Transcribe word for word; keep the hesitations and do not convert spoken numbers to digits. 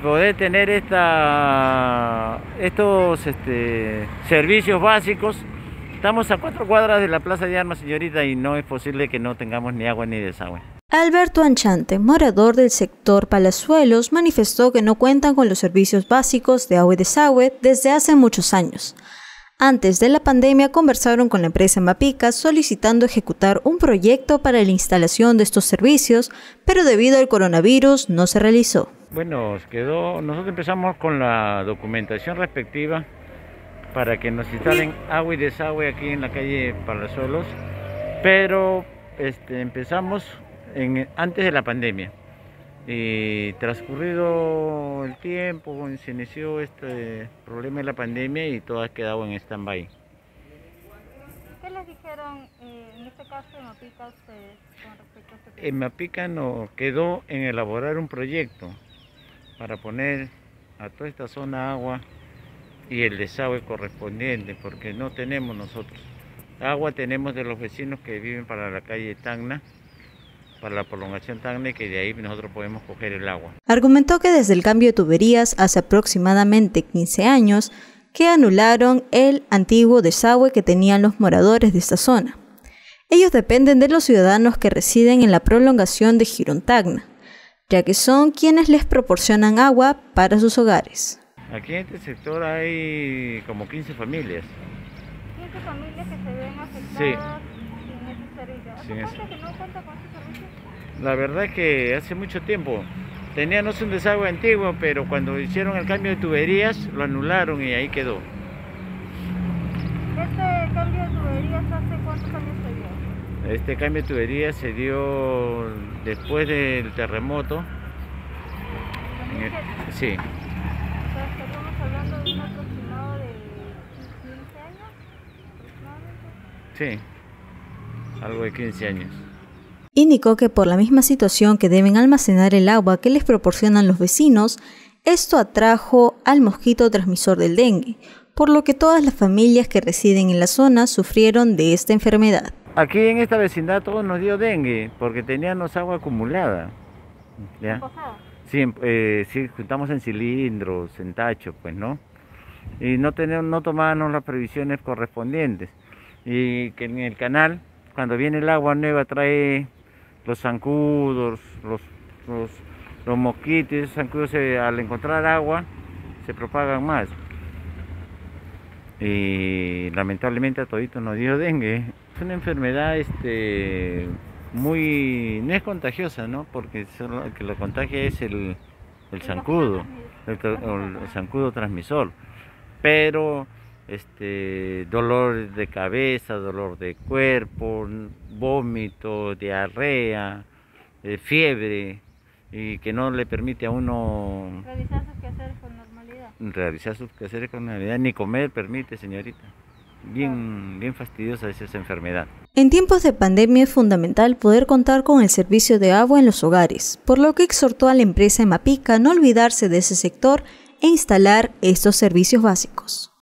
poder tener esta, estos este, servicios básicos. Estamos a cuatro cuadras de la Plaza de Armas, señorita, y no es posible que no tengamos ni agua ni desagüe. Alberto Anchante, morador del sector Palazuelos, manifestó que no cuentan con los servicios básicos de agua y desagüe desde hace muchos años. Antes de la pandemia conversaron con la empresa Mapica solicitando ejecutar un proyecto para la instalación de estos servicios, pero debido al coronavirus no se realizó. Bueno, quedó, nosotros empezamos con la documentación respectiva para que nos instalen agua y desagüe aquí en la calle Palazuelos, pero este, empezamos en, antes de la pandemia. Y transcurrido el tiempo, se inició este problema de la pandemia y todo ha quedado en stand-by. ¿Qué les dijeron eh, en este caso en Mapica ustedes con respecto a este proyecto? En Mapica nos quedó en elaborar un proyecto para poner a toda esta zona agua y el desagüe correspondiente, porque no tenemos nosotros. Agua tenemos de los vecinos que viven para la calle Tacna, para la prolongación Tacna, y que de ahí nosotros podemos coger el agua. Argumentó que desde el cambio de tuberías hace aproximadamente quince años que anularon el antiguo desagüe que tenían los moradores de esta zona. Ellos dependen de los ciudadanos que residen en la prolongación de Girón Tacna, ya que son quienes les proporcionan agua para sus hogares. Aquí en este sector hay como quince familias. ¿quince familias que se ven afectadas Sí. sin ese servicio? ¿Hace Sin cuánto ese. que no cuenta con ese servicio? La verdad es que hace mucho tiempo teníamos un desagüe antiguo, pero cuando hicieron el cambio de tuberías lo anularon y ahí quedó. ¿Este cambio de tuberías hace cuántos años se dio? Este cambio de tuberías se dio después del terremoto. En el, sí. O sea, estaríamos hablando de un aproximado de quince años aproximadamente. Sí, algo de quince años. Indicó que por la misma situación que deben almacenar el agua que les proporcionan los vecinos, esto atrajo al mosquito transmisor del dengue, por lo que todas las familias que residen en la zona sufrieron de esta enfermedad. Aquí en esta vecindad todos nos dio dengue porque teníamos agua acumulada. ¿Ya? Sí, eh, sí, juntamos en cilindros, en tachos, pues, ¿no? Y no, tenemos, no tomábamos las previsiones correspondientes. Y que en el canal, cuando viene el agua nueva, trae los zancudos, los, los, los mosquitos, esos zancudos se, al encontrar agua se propagan más. Y lamentablemente a toditos nos dio dengue. Es una enfermedad este, muy, no es contagiosa, ¿no? Porque solo el que lo contagia es el, el zancudo, el, el zancudo transmisor. Pero este, dolor de cabeza, dolor de cuerpo, vómito, diarrea, eh, fiebre, y que no le permite a uno realizar sus quehaceres con normalidad. Realizar sus quehaceres con normalidad, ni comer permite, señorita. Bien, bien fastidiosa es esa enfermedad. En tiempos de pandemia es fundamental poder contar con el servicio de agua en los hogares, por lo que exhortó a la empresa Mapica no olvidarse de ese sector e instalar estos servicios básicos.